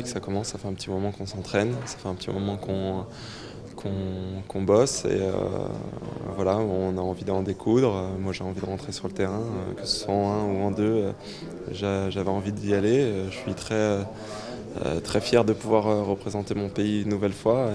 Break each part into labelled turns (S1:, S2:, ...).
S1: que ça commence, ça fait un petit moment qu'on s'entraîne, ça fait un petit moment qu'on bosse et voilà, on a envie d'en découdre. Moi j'ai envie de rentrer sur le terrain, que ce soit en 1 ou en 2, j'avais envie d'y aller. Je suis très fier de pouvoir représenter mon pays une nouvelle fois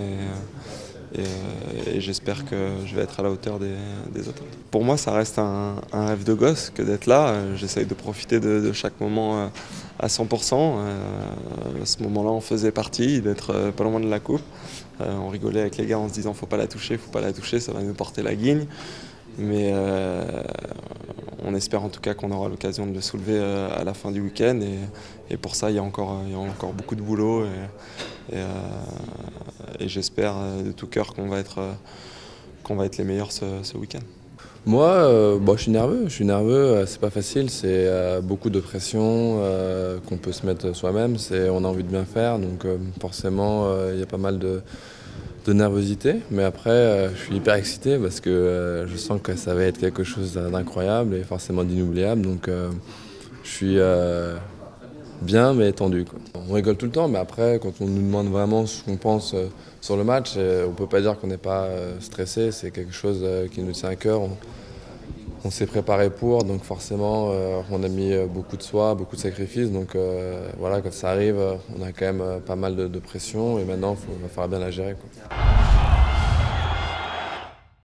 S1: et j'espère que je vais être à la hauteur des autres. Pour moi, ça reste un rêve de gosse que d'être là. J'essaye de profiter de chaque moment à 100%. À ce moment-là, on faisait partie d'être pas loin de la coupe. On rigolait avec les gars en se disant faut pas la toucher, ça va nous porter la guigne. Mais on espère en tout cas qu'on aura l'occasion de le soulever à la fin du week-end et pour ça il y a encore beaucoup de boulot et j'espère de tout cœur qu'on va être les meilleurs ce week-end.
S2: Moi, je suis nerveux, c'est pas facile, c'est beaucoup de pression qu'on peut se mettre soi-même, on a envie de bien faire, donc forcément il y a pas mal de nervosité, mais après je suis hyper excité parce que je sens que ça va être quelque chose d'incroyable et forcément d'inoubliable, donc je suis bien mais tendu, quoi. On rigole tout le temps, mais après quand on nous demande vraiment ce qu'on pense sur le match, on peut pas dire qu'on n'est pas stressé, c'est quelque chose qui nous tient à cœur. On s'est préparé pour, donc forcément on a mis beaucoup de soi, beaucoup de sacrifices, donc voilà, quand ça arrive, on a quand même pas mal de pression et maintenant il va falloir bien la gérer, quoi.